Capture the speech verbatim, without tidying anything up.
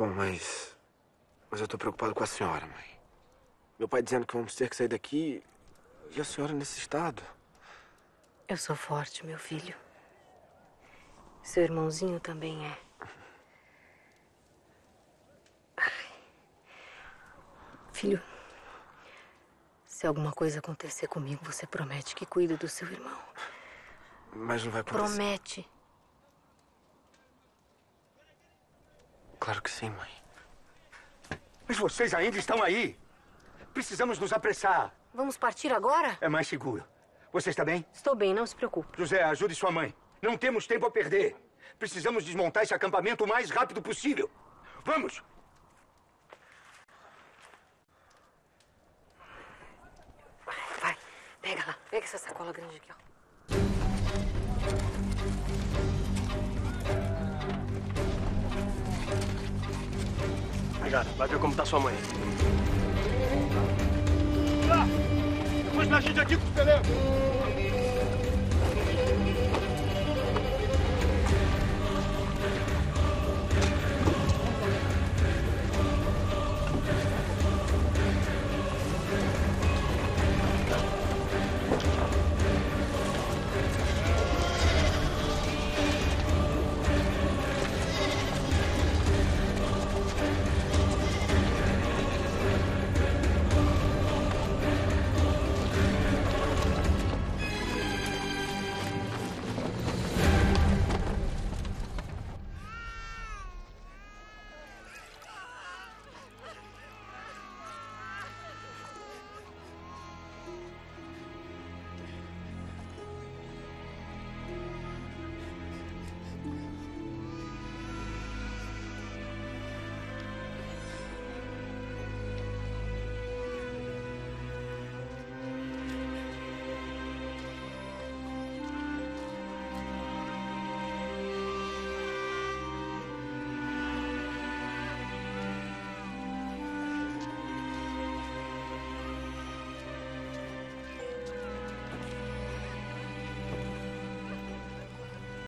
Bom, mas... Mas eu tô preocupado com a senhora, mãe. Meu pai dizendo que vamos ter que sair daqui... E a senhora nesse estado? Eu sou forte, meu filho. Seu irmãozinho também é. Ai. Filho, se alguma coisa acontecer comigo, você promete que cuida do seu irmão. Mas não vai acontecer. Promete. Claro que sim, mãe. Mas vocês ainda estão aí. Precisamos nos apressar. Vamos partir agora? É mais seguro. Você está bem? Estou bem, não se preocupe. José, ajude sua mãe. Não temos tempo a perder. Precisamos desmontar esse acampamento o mais rápido possível. Vamos! Vai, pega lá. Pega essa sacola grande aqui, ó. Obrigado. Vai ver como tá sua mãe. Lá! Depois da gente aqui com os pneus!